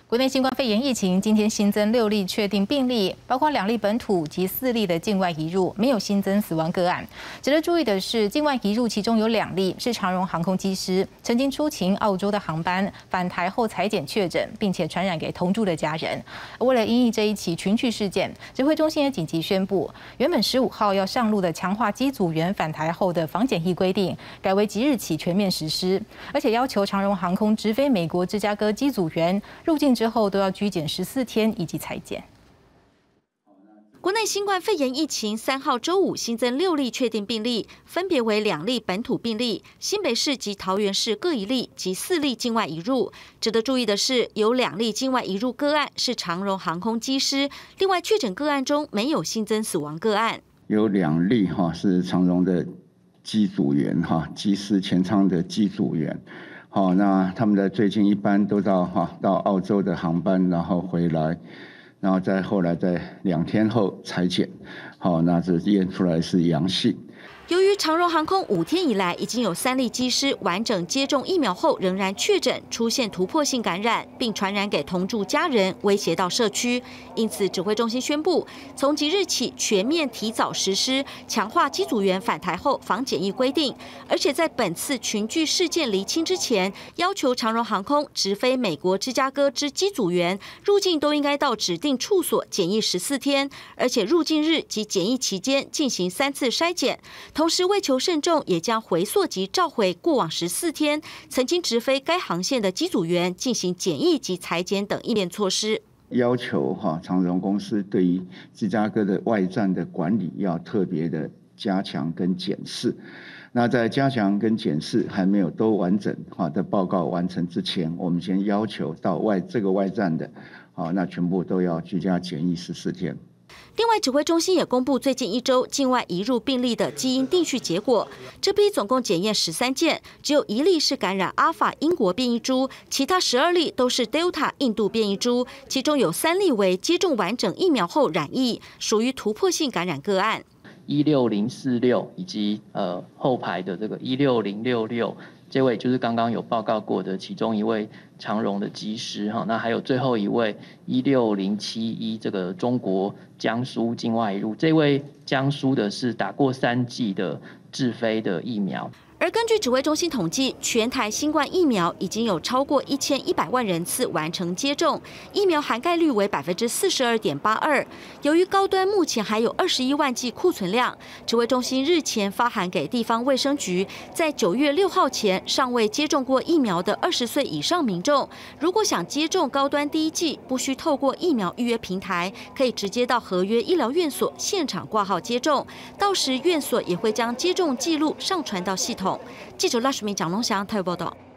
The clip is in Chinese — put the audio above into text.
国内新冠肺炎疫情今天新增6例确定病例，包括2例本土及4例的境外移入，没有新增死亡个案。值得注意的是，境外移入其中有2例是长荣航空机师，曾经出勤澳洲的航班，返台后采检确诊，并且传染给同住的家人。为了因应这一起群聚事件，指挥中心也紧急宣布，原本15号要上路的强化机组员返台后的防检疫规定，改为即日起全面实施，而且要求长荣航空直飞美国芝加哥机组员入境之后都要居检14天以及采检。 国内新冠肺炎疫情3号周五新增6例确定病例，分别为2例本土病例，新北市及桃园市各1例及4例境外移入。值得注意的是，有2例境外移入个案是长荣航空机师，另外确诊个案中没有新增死亡个案。 有2例是长荣的机组员机师前舱的机组员。好，那他们的最近一般都到澳洲的航班，然后回来，然后后来在2天后采检，好，那这验出来是阳性。 由于长荣航空5天以来已经有3例机师完整接种疫苗后仍然确诊，出现突破性感染，并传染给同住家人，威胁到社区。因此，指挥中心宣布，从即日起全面提早实施强化机组员返台后防检疫规定，而且在本次群聚事件厘清之前，要求长荣航空直飞美国芝加哥之机组员入境都应该到指定处所检疫14天，而且入境日及检疫期间进行3次筛检。同时，为求慎重，也将回溯及召回过往14天曾经直飞该航线的机组员进行检疫及采检等应变措施。 要求长荣公司对于芝加哥的外站的管理要特别的加强跟检视。那在加强跟检视还没有都完整的报告完成之前，我们先要求到这个外站的那全部都要居家检疫14天。 另外，指挥中心也公布最近1周境外移入病例的基因定序结果，这批总共检验13件，只有1例是感染阿法英国变异株，其他12例都是 Delta 印度变异株，其中有3例为接种完整疫苗后染疫，属于突破性感染个案。 16046以及后排的这个16066。这位就是刚刚有报告过的其中一位长荣的机师那还有最后一位16071这个中国江苏境外移入，这位江苏的是打过3剂的智飞的疫苗。 而根据指挥中心统计，全台新冠疫苗已经有超过1100万人次完成接种，疫苗涵盖率为42.82%。由于高端目前还有21万剂库存量，指挥中心日前发函给地方卫生局，在9月6号前尚未接种过疫苗的20岁以上民众，如果想接种高端第1剂，不需透过疫苗预约平台，可以直接到合约医疗院所现场挂号接种，到时院所也会将接种记录上传到系统。记者赖淑明、蒋龙祥台北报道。